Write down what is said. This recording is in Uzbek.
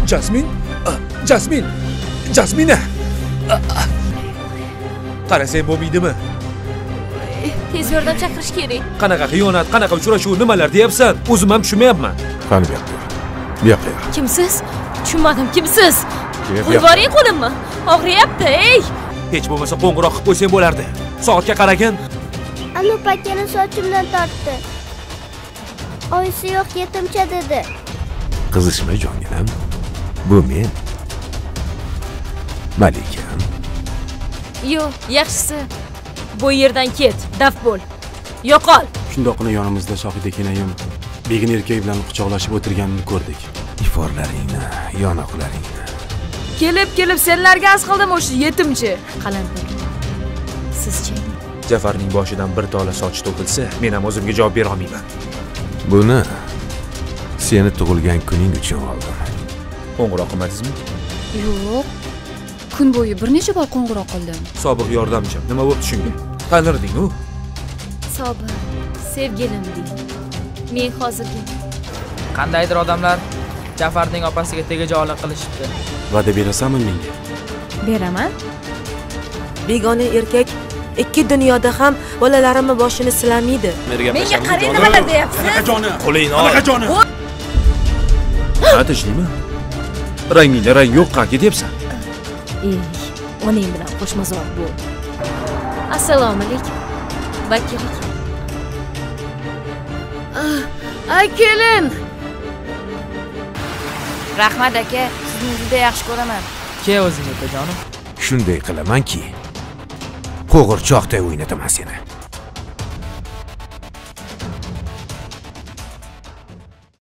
Jasmin? Jasmin! Jasmina! Qarasang bo'lmaydimi? Tez yordam chaqirish kerak. Qanaqa xiyonat, qanaqa uchrashuv, nimalar deyapsan? O'zim ham tushunmayapman. Qani bu yoqqa. Kimsiz? Tushunmadim, kimsiz? Qo'yvoring qo'limni. Og'riyapti, ey! Hech bo'lmasa qo'ng'iroq qilib qo'ysang bo'lardi. Soatga qaragin. Anup akani sochimdan tortdi. Oyisi yo'q, yetimcha dedi. Qizishma jonginam. Bu men. Malikam. Yo'q, yaxshisi. Bu yerdan ket, daf bo'l. Yo'qol. Shundoqina yonimizda Shohida kenayim begin erkak bilan quchoqlashib o'tirganini ko'rdik. Iforlaringni, yonoqlaringni. Kelib senlarga az qildim o'sha yetimchi. Qalampir. Sizchi? Jafarning boshidan bir tola soch to'kilsa, men ham o'zimga javob bera olmayman. Buni seni tug'ilgan kuning uchun oldim. Qo'ng'iroq qilmadingizmi? Yo'q. Kun bo'yi bir necha bor qo'ng'iroq qildim. Sobiq yordamchim, nima bo'ldi shunga? Tanirding-ku? Sobir, sevgilim deng. Men hozirgi Qandaydir odamlar Jafarning opasiga tegajoqlik qilishibdi. Va'da berasanmi menga? Beraman. Begona erkak ikki dunyoda ham bolalarimni boshini silamaydi. Menga qarang nimalar deyapsiz? Joni, qo'lingni ol. Joni. Ha, tishlaymi? Rangingda rang yo'q, qayerga ketyapsan? Ey, onang bilan qo'shmazor bo'l. Assalomu alaykum. Vakil aka. Ay kelin. Rahmat aka, sizni juda yaxshi ko'raman. Ke o'zing akajonim. Shunday qilamanki, qo'g'irchoqday o'ynataman seni.